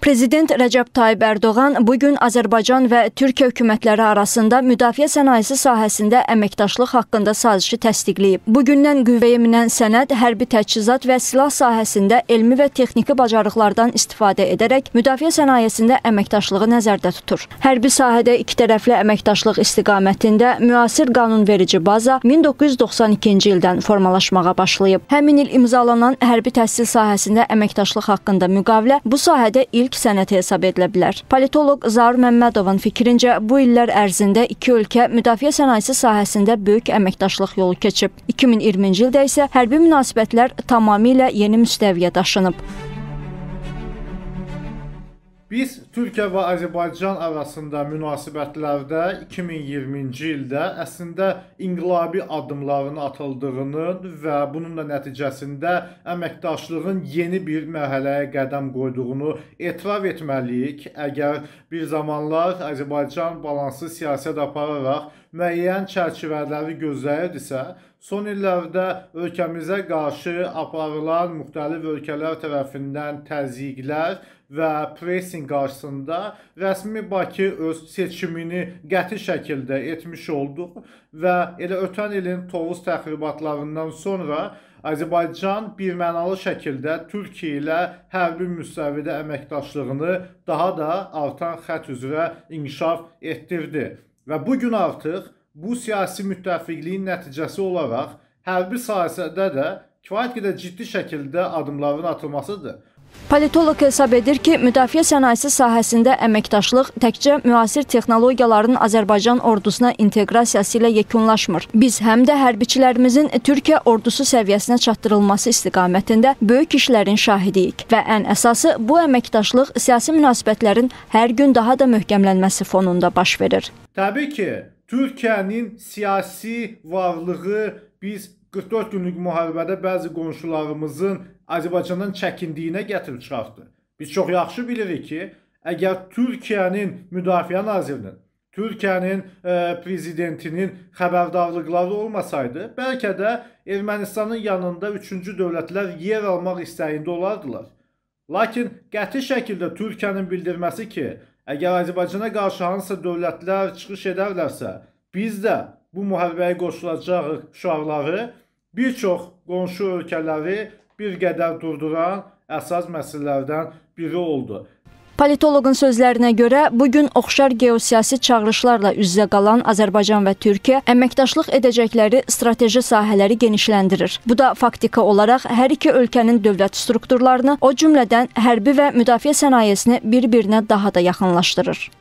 Prezident Rəcəb Tayyib Ərdoğan bugün Azərbaycan və Türkiyə hökumətləri arasında müdafiə sənayesi sahəsində əməkdaşlıq haqqında sazişi təsdiqləyib. Bugündən qüvvəyə minən sənəd hərbi təchizat və silah sahəsində elmi və texniki bacarıqlardan istifadə edərək müdafiə sənayesində əməkdaşlığı nəzərdə tutur. Hərbi sahədə ikitərəfli əməkdaşlıq istiqamətində müasir qanunverici baza 1992-ci ildən formalaşmağa başlayıb. Həmin il imzalanan hərbi təhsil sahəsində əməkdaşlıq haqqında müqavilə bu sahədə ilk sənəd hesab edilə bilər. Politoloq Zaur Məmmədovun fikrincə, bu illər ərzində iki ölkə müdafiə sənayesi sahəsində böyük əməkdaşlıq yolu keçib. 2020-ci ildə isə hərbi münasibətlər tamamilə yeni müstəviyə daşınıb. Biz Türkiyə və Azərbaycan arasında münasibətlərdə 2020-ci ildə əslində inqilabi addımların atıldığının və bunun da nəticəsində əməkdaşlığın yeni bir mərhələyə qədəm qoyduğunu etiraf etməliyik. Əgər bir zamanlar Azərbaycan balanslı siyasət apararaq müəyyən çərçivələri gözləyirdisə, son illərdə ölkəmizə qarşı aparılan müxtəlif ölkələr tərəfindən təzyiqlər və pressing qarşısında rəsmi Bakı öz seçimini qəti şəkildə etmiş oldu və elə ötən ilin Tovuz təxribatlarından sonra Azərbaycan birmənalı şəkildə Türkiyə ilə hərbi müstəvidə əməkdaşlığını daha da artan xətt üzrə inkişaf etdirdi. Və bugün artıq bu siyasi müttəfiqliyin nəticəsi olaraq hərbi sahədə də kifayət qədər ciddi şəkildə adımların atılmasıdır. Politoloq hesab edir ki, müdafiə sənayesi sahəsində əməkdaşlıq təkcə müasir texnologiyaların Azərbaycan ordusuna inteqrasiyası ilə yekunlaşmır. Biz həm də hərbiçilərimizin Türkiyə ordusu səviyyəsinə çatdırılması istiqamətində böyük işlərin şahidiyik və ən əsası bu əməkdaşlıq siyasi münasibətlərin hər gün daha da möhkəmlənməsi fonunda baş verir. Təbii ki, Türkiyənin siyasi varlığı biz 44 günlük müharibədə bəzi qonşularımızın Azərbaycandan çəkindiyinə gətirib çıxartdı. Biz çox yaxşı bilirik ki, əgər Türkiyənin müdafiə nazirinin, Türkiyənin prezidentinin xəbərdarlıqları olmasaydı, bəlkə də Ermənistanın yanında üçüncü dövlətlər yer almaq istəyində olardılar. Lakin qəti şəkildə Türkiyənin bildirməsi ki, əgər Azərbaycana qarşı hansısa dövlətlər çıxış edərlərsə, biz də bu müharibəyə qoşulacağıq şüarları bir çox qonşu ölkələri bir qədər durduran əsas məsələlərdən biri oldu. Politoloqun sözlərinə görə, bugün oxşar geosiyasi çağırışlarla üz-üzə qalan Azərbaycan və Türkiyə əməkdaşlıq edəcəkləri strateji sahələri genişləndirir. Bu da faktiki olaraq hər iki ölkənin dövlət strukturlarını, o cümlədən hərbi və müdafiə sənayesini bir-birinə daha da yaxınlaşdırır.